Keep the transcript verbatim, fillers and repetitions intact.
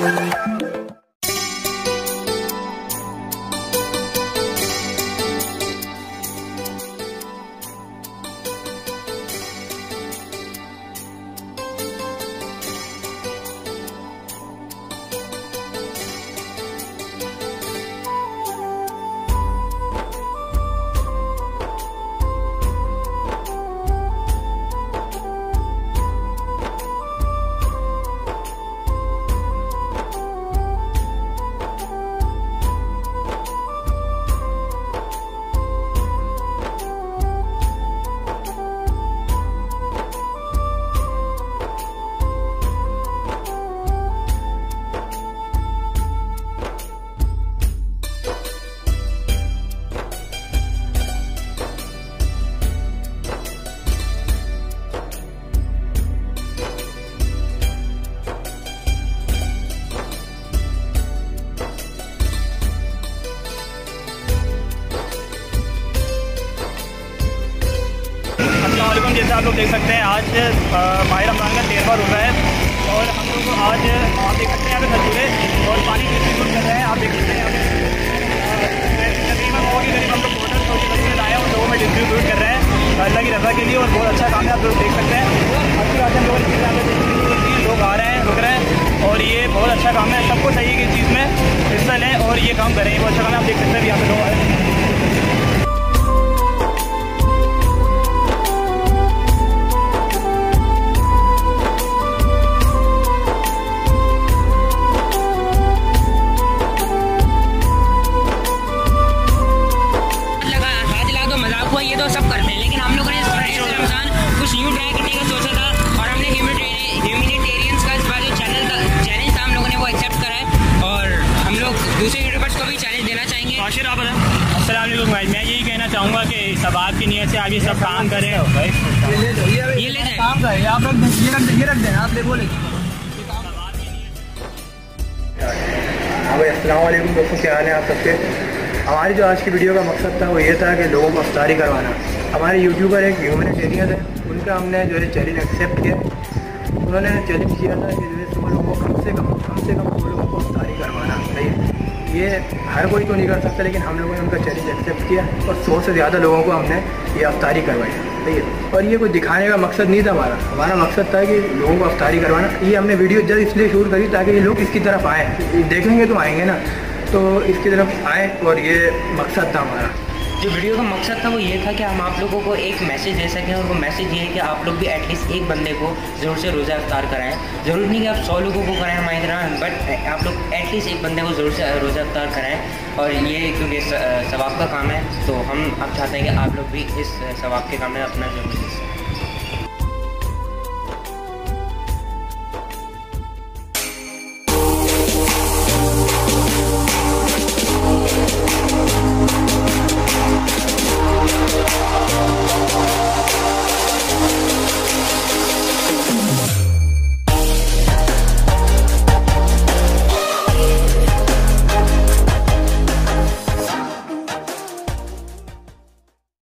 जैसे आप लोग देख सकते हैं आज माह रमज़ान का तेरहवां रोज़ा है और हम लोग आज आप देख सकते हैं यहाँ पे खजूरे और पानी डिस्ट्रीब्यूट कर रहे हैं। आप देख सकते हैं यहाँ पे तकरीबन बहुत ही करीब हम लोग टोटल सौ खजूरे लाए हैं और लोगों में डिस्ट्रीब्यूट कर रहे हैं अल्लाह की रज़ा के लिए और बहुत अच्छा काम है। आप लोग देख सकते हैं अच्छी बात है, लोग लोग आ रहे हैं रुक रहे हैं और ये बहुत अच्छा काम है। सबको चाहिए कि इस चीज़ में हिस्सा लें और ये काम करें, बहुत अच्छा काम है। आप देख सकते हैं यहाँ पे लोग आए हैं। ये तो सब करते हैं, लेकिन हम लोगों ने रमज़ान कुछ न्यू ट्राई करने का सोचा था और हमने ह्यूमैनिटेरियंस का इस बार जो चैनल था चैलेंज था हम लोगों ने वो एक्सेप्ट करा है और हम लोग दूसरे यूट्यूबर्स को भी चैलेंज देना चाहेंगे। आशिर आप बताएं। अस्सलाम वालेकुम भाई, मैं यही कहना चाहूँगा कि सबाब की नीयत से आप ये सब काम करें। ये ले जाए काम करें आप लोग, ये रख ये रख देना आप ले बोले। हाँ भाई अस्सलाम वालेकुम दोस्तों, क्या हाल है आप सबके। हमारी जो आज की वीडियो का मकसद था वो ये था कि लोगों को अफ्तारी करवाना। हमारे यूट्यूबर एक ह्यूमैनिटेरियन है, उनका हमने जो है चैलेंज एक्सेप्ट किया। उन्होंने चैलेंज किया था कि जो है सौ लोगों को कम से कम कम से कम सौ लोगों को अफ्तारी करवाना। सही है, ये हर कोई तो नहीं कर सकता, लेकिन हम लोगों ने उनका चैलेंज एक्सेप्ट किया और सौ से ज़्यादा लोगों को हमने ये अफ्तारी करवाई। सही है, और ये कोई दिखाने का मकसद नहीं था हमारा। हमारा मकसद था कि लोगों को अफ्तारी करवाना। ये हमने वीडियो जल्द इसलिए शूट करी ताकि ये लोग इसकी तरफ आएँ, देखेंगे तो आएँगे ना, तो इसकी तरफ आए और ये मकसद था हमारा। जो वीडियो का मकसद था वो ये था कि हम आप लोगों को एक मैसेज दे सकें और वो मैसेज ये है कि आप लोग भी एटलीस्ट एक बंदे को ज़रूर से रोज़ा इफ्तार कराएं। ज़रूर नहीं कि आप सौ लोगों को कराएं हमारी तरह, बट आप लोग एटलीस्ट एक बंदे को ज़रूर से रोज़ा इफ्तार कराएं। और ये क्योंकि सवाब का काम है तो हम अब चाहते हैं कि आप लोग भी इस सवाब के काम में अपना जरूर